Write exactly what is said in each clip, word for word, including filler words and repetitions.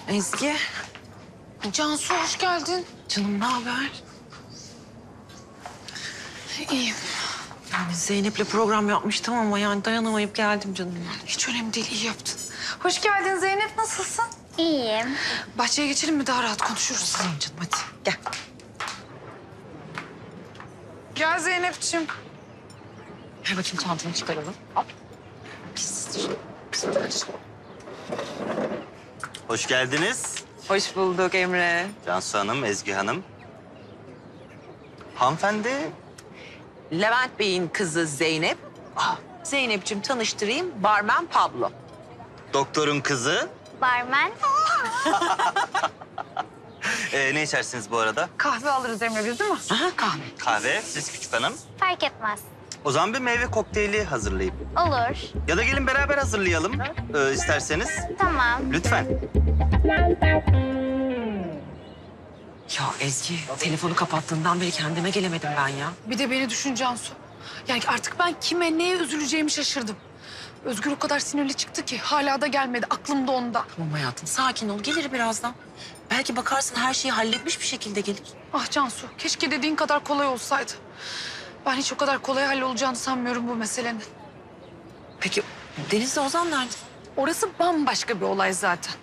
Ezgi. Cansu hoş geldin. Canım ne haber? İyiyim. Yani Zeynep'le program yapmıştım ama yani dayanamayıp geldim canım. Hiç önemli değil, iyi yaptın. Hoş geldin Zeynep, nasılsın? İyiyim. Bahçeye geçelim mi? Daha rahat konuşuruz. Tamam canım hadi gel. Gel Zeynep'ciğim. Ver bakayım çantanı çıkaralım. Hop. Pistir. Pistir. Hoş geldiniz. Hoş bulduk Emre. Cansu Hanım, Ezgi Hanım. Hanımefendi, Levent Bey'in kızı Zeynep. Ah, Zeynep'ciğim tanıştırayım. Barmen Pablo. doktorun kızı. Barmen. Ee, ne içersiniz bu arada? Kahve alırız Emre biz değil mi? Aha kahve. Kahve, siz küçük hanım. Fark etmez. O zaman bir meyve kokteyli hazırlayayım. Olur. Ya da gelin beraber hazırlayalım ee, isterseniz. Tamam. Lütfen. Ya Ezgi telefonu kapattığından beri kendime gelemedim ben ya. Bir de beni düşün Cansu. Yani artık ben kime, neye üzüleceğimi şaşırdım. Özgür o kadar sinirli çıktı ki hala da gelmedi. Aklım da onda. Tamam hayatım sakin ol gelir birazdan. Belki bakarsın her şeyi halletmiş bir şekilde gelir. Ah Cansu, keşke dediğin kadar kolay olsaydı. Ben hiç o kadar kolay hallolacağını sanmıyorum bu meselenin. Peki Deniz'le Ozan nerede? Orası bambaşka bir olay zaten.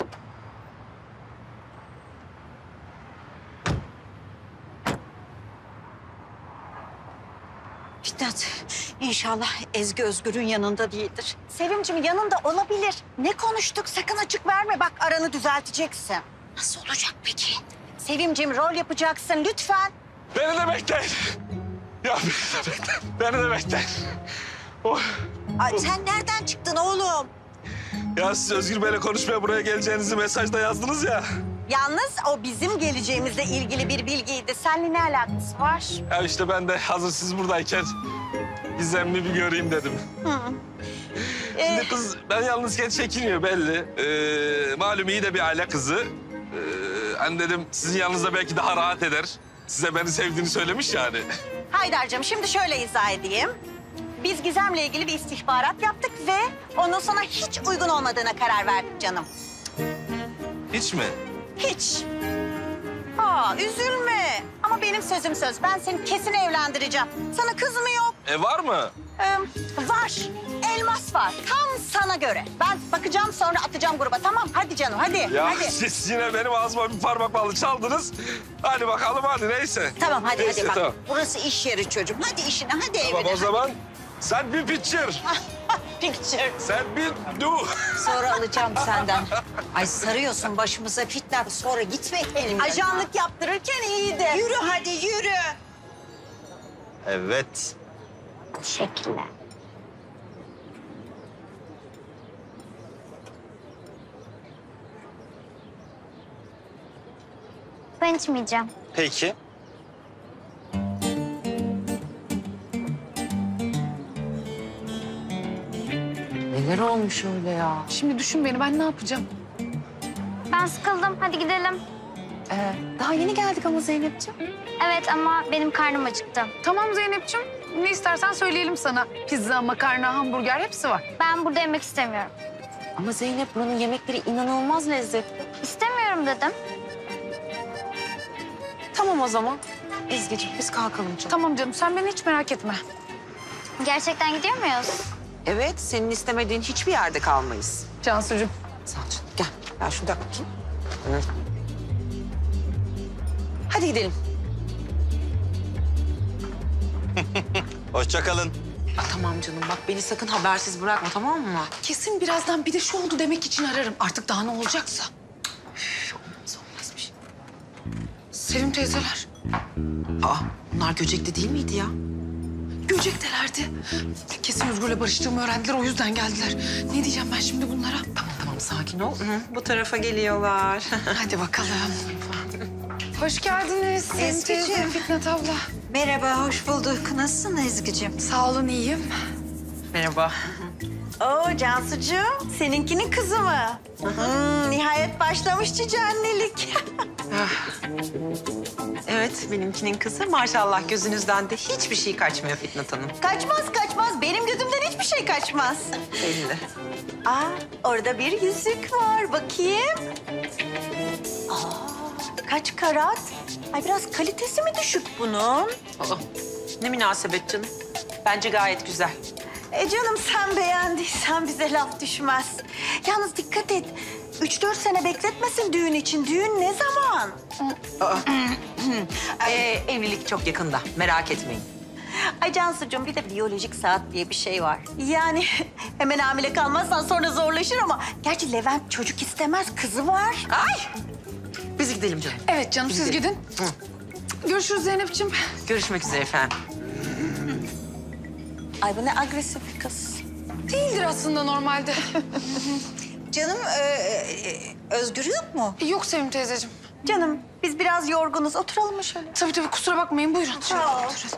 Fitnat, inşallah Ezgi Özgür'ün yanında değildir. Sevimciğim yanında olabilir. Ne konuştuk? Sakın açık verme. Bak aranı düzelteceksin. Nasıl olacak peki? Sevimciğim rol yapacaksın lütfen. Beni de bekleyin. Ya beni de bekleyin. Beni de bekleyin. Oh. Ay, sen nereden çıktın oğlum? Ya siz Özgür Bey'le konuşmaya buraya geleceğinizi mesajda yazdınız ya. Yalnız o bizim geleceğimizle ilgili bir bilgiydi. Seninle ne alakası var? Ya işte ben de hazır siz buradayken Gizem'i bir göreyim dedim. Ee, Şimdi kız ben yalnızken çekiniyor belli. Ee, malum iyi de bir aile kızı. Ee, hani dedim sizin yanınızda belki daha rahat eder. Size beni sevdiğini söylemiş yani. Haydar'cığım şimdi şöyle izah edeyim. Biz Gizem'le ilgili bir istihbarat yaptık ve onun sana hiç uygun olmadığına karar verdik canım. Hiç mi? Hiç. Aa üzülme. Ama benim sözüm söz. Ben seni kesin evlendireceğim. Sana kız mı yok? E var mı? Ee, var. Elmas var. Tam sana göre. Ben bakacağım sonra atacağım gruba. Tamam hadi canım hadi. Ya hadi. siz yine benim ağzıma bir parmak balı çaldınız. Hadi bakalım hadi neyse. Tamam hadi Neyse, hadi bak. tamam. Burası iş yeri çocuğum. Hadi işine hadi Tamam evine. o zaman sen bir picture. Picture. Sen bir do. Sonra alacağım senden. Ay sarıyorsun başımıza fitne. Sonra gitme elimden. Ajanlık yaptırırken iyiydi. Yürü hadi yürü. Evet. Teşekkürler. Ben içmeyeceğim. Peki. Neler olmuş öyle ya? Şimdi düşün beni, ben ne yapacağım? Ben sıkıldım. Hadi gidelim. Ee, daha yeni geldik ama Zeynep'ciğim. Evet ama benim karnım acıktı. Tamam Zeynep'ciğim. Ne istersen söyleyelim sana. Pizza, makarna, hamburger hepsi var. Ben burada yemek istemiyorum. Ama Zeynep buranın yemekleri inanılmaz lezzetli. İstemiyorum dedim. Tamam o zaman. Ezgi'ciğim biz kalkalım canım. Tamam canım, sen beni hiç merak etme. Gerçekten gidiyor muyuz? Evet senin istemediğin hiçbir yerde kalmayız. Cansucuğum. Sağ ol canım. Gel. Ben şurada bakayım. Hı. Hadi gidelim. Hoşça kalın. Aa, tamam canım bak beni sakın habersiz bırakma tamam mı? Kesin birazdan bir de şu oldu demek için ararım. Artık daha ne olacaksa. Üf, olmaz olmaz bir şey. Sevim teyzeler. Aa bunlar Göcek'te değil miydi ya? Göcek'telerdi. Kesin Özgür'le barıştığımı öğrendiler, o yüzden geldiler. Ne diyeceğim ben şimdi bunlara? Tamam tamam sakin ol. Hı, bu tarafa geliyorlar. Hadi bakalım. Hoş geldiniz Sevim teyze, Ezgi'ciğim. Fitnat abla. Merhaba hoş bulduk. Nasılsın Ezgi'ciğim? Sağ olun, iyiyim. Merhaba. Oo Cansucuğum, seninkinin kızı mı? Hmm, nihayet başlamış cici annelik. Evet, benimkinin kızı. Maşallah gözünüzden de hiçbir şey kaçmıyor Fitnat Hanım. Kaçmaz kaçmaz, benim gözümden hiçbir şey kaçmaz. Belli. Aa, orada bir yüzük var, bakayım. Aa, kaç karat? Ay biraz kalitesi mi düşük bunun? Aa, ne münasebet canım. Bence gayet güzel. E canım sen beğendiysen bize laf düşmez. Yalnız dikkat et. Üç dört sene bekletmesin düğün için. Düğün ne zaman? Ee, evlilik çok yakında. Merak etmeyin. Ay Cansucuğum bir de biyolojik saat diye bir şey var. Yani hemen hamile kalmazsan sonra zorlaşır ama... Gerçi Levent çocuk istemez, kızı var. Ay! Biz gidelim canım. Evet canım siz gidin. Görüşürüz Zeynep'ciğim. Görüşmek üzere efendim. Ay bu ne agresif bir kız. Değildir aslında normalde. Canım e, e, Özgür yok mu? Yok Sevim teyzeciğim. Canım biz biraz yorgunuz. Oturalım mı şöyle? Tabii tabii kusura bakmayın buyurun. Şöyle Sağ ol. oturun.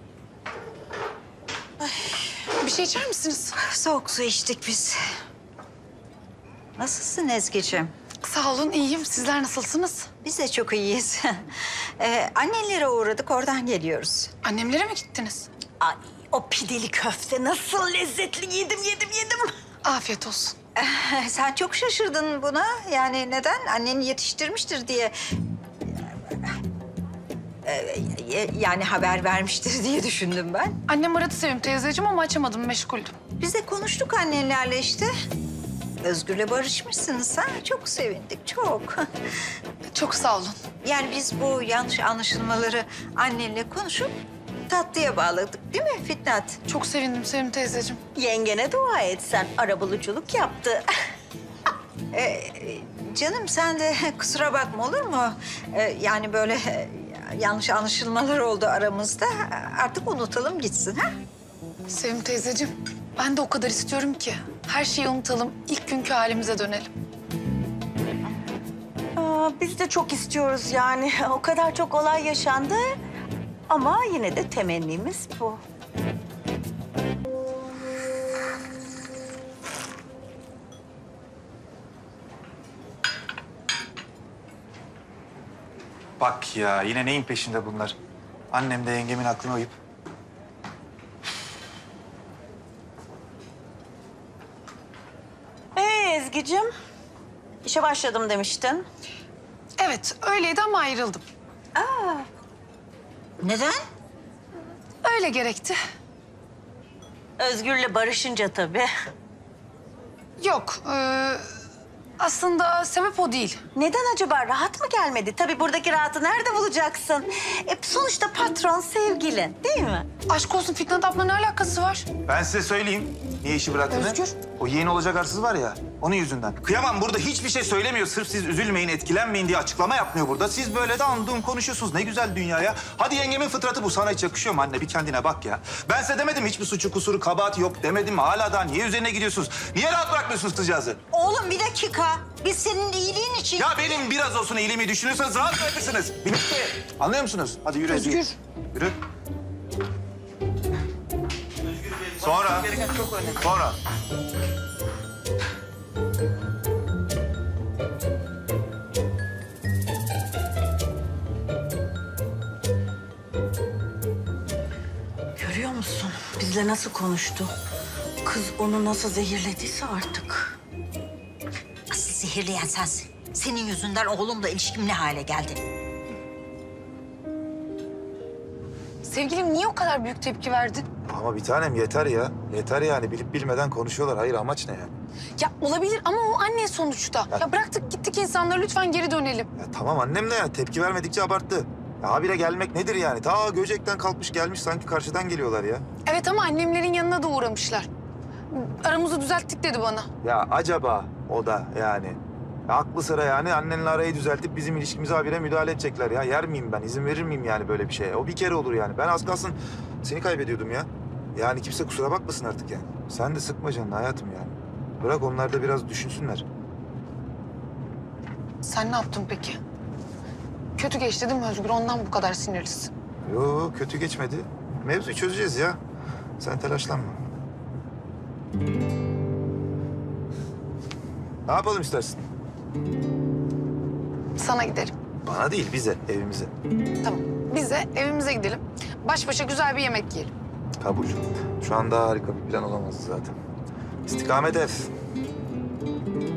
Bir şey içer misiniz? Soğuk su içtik biz. Nasılsın Ezgi'ciğim? Sağ olun iyiyim. Sizler nasılsınız? Biz de çok iyiyiz. ee, annelere uğradık, oradan geliyoruz. Annemlere mi gittiniz? Ay, o pideli köfte nasıl lezzetli. Yedim, yedim, yedim. Afiyet olsun. Sen çok şaşırdın buna. Yani neden? Annen yetiştirmiştir diye. Ee, yani haber vermiştir diye düşündüm ben. Annem aradı Sevim teyzeciğim ama açamadım meşguldüm. Biz de konuştuk annenlerle işte. Özgür'le barışmışsınız ha. Çok sevindik, çok. Çok sağ olun. Yani biz bu yanlış anlaşılmaları annenle konuşup tatlıya bağladık değil mi Fitnat? Çok sevindim Sevim teyzeciğim. Yengene dua et sen. Arabuluculuk yaptı. ee, canım sen de kusura bakma olur mu? Ee, yani böyle e, yanlış anlaşılmalar oldu aramızda. Artık unutalım gitsin ha? Sevim teyzeciğim ben de o kadar istiyorum ki her şeyi unutalım. İlk günkü halimize dönelim. Aa, biz de çok istiyoruz yani. O kadar çok olay yaşandı. Ama yine de temennimiz bu. Bak ya yine neyin peşinde bunlar? Annem de yengemin aklına uyup. Ee Ezgi'cim, işe başladım demiştin. Evet öyleydi ama ayrıldım. Neden? Öyle gerekti. Özgür'le barışınca tabii. Yok ee, aslında sebep o değil. Neden acaba? Rahat mı gelmedi? Tabii buradaki rahatı nerede bulacaksın? E, sonuçta patron sevgilin değil mi? Aşk olsun Fitnat abla ne alakası var? Ben size söyleyeyim niye işi bıraktığını. Özgür. O yeğen olacak arsız var ya onun yüzünden. Kıyamam burada hiçbir şey söylemiyor. Sırf siz üzülmeyin, etkilenmeyin diye açıklama yapmıyor burada. Siz böyle de andığım konuşuyorsunuz. Ne güzel dünya ya. Hadi yengemin fıtratı bu. Sana hiç yakışıyor mu anne? Bir kendine bak ya. Ben size demedim hiçbir suçu kusuru kabahati yok demedim mi? Hala daha niye üzerine gidiyorsunuz? Niye rahat bırakmıyorsunuz kızcağızı? Oğlum bir dakika. Biz senin iyiliğin için... Ya benim biraz olsun iyiliğimi düşünüyorsanız rahat bırakırsınız. Bitti. Anlıyor musunuz? Hadi yürü Ezgi. Özgür. Yürü. Sonra. Sonra. Görüyor musun? Bizle nasıl konuştu? Kız onu nasıl zehirlediyse artık. Asıl zehirleyen sensin. Senin yüzünden oğlumla ilişkim ne hale geldi? Sevgilim niye o kadar büyük tepki verdin? Ama bir tanem yeter ya. Yeter yani bilip bilmeden konuşuyorlar. Hayır amaç ne yani? Ya olabilir ama o anne sonuçta. Ya bıraktık gittik insanları lütfen geri dönelim. Ya tamam annem de ya tepki vermedikçe abarttı. Ya habire gelmek nedir yani? Ta Göcek'ten kalkmış gelmiş sanki karşıdan geliyorlar ya. Evet ama annemlerin yanına da uğramışlar. Aramızı düzelttik dedi bana. Ya acaba o da yani. Ya aklı sıra yani annenle arayı düzeltip bizim ilişkimize habire müdahale edecekler ya. Yer miyim ben? İzin verir miyim yani böyle bir şeye? O bir kere olur yani. Ben az kalsın seni kaybediyordum ya. Yani kimse kusura bakmasın artık yani. Sen de sıkma canını hayatım yani. Bırak onlar da biraz düşünsünler. Sen ne yaptın peki? Kötü geçti değil mi Özgür? Ondan bu kadar sinirlisin. Yo kötü geçmedi. Mevzuyu çözeceğiz ya. Sen telaşlanma. Ne yapalım istersin? Sana gidelim. Bana değil, bize, evimize. Tamam. Biz de evimize gidelim. Baş başa güzel bir yemek yiyelim. Kabul. Şu anda harika bir plan olamaz zaten. İstikamet ev.